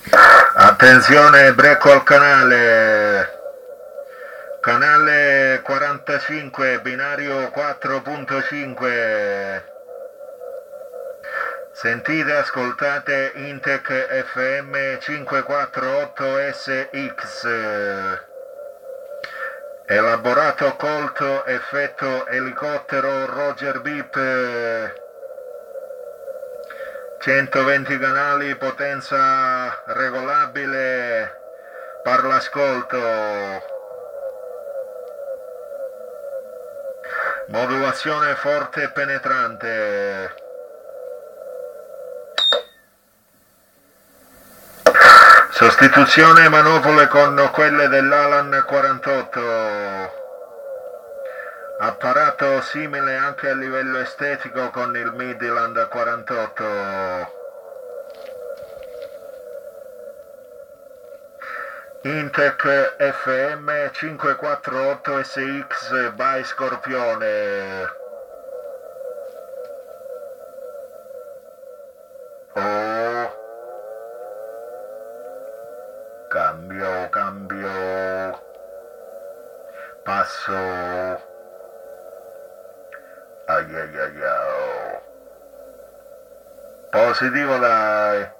Attenzione, brecco al canale. Canale 45, binario 4.5. Sentite, ascoltate Intec FM 548SX. Elaborato colto effetto elicottero Roger Beep. 120 canali, potenza regolabile per l'ascolto. Modulazione forte e penetrante. Sostituzione manopole con quelle dell'Alan 48. Apparato simile anche a livello estetico con il Midland 48. Intec FM 548 SX by Scorpione. Oh, cambio, passo, ai. Positivo dai.